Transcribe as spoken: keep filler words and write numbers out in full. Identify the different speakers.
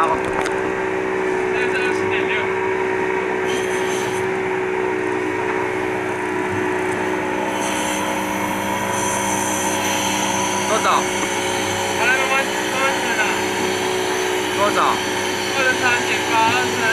Speaker 1: 好。
Speaker 2: 现在是二十点六。
Speaker 1: 多少？
Speaker 2: 好了，慢慢慢慢的啦。
Speaker 1: 多少？
Speaker 2: 二十三点八，二十。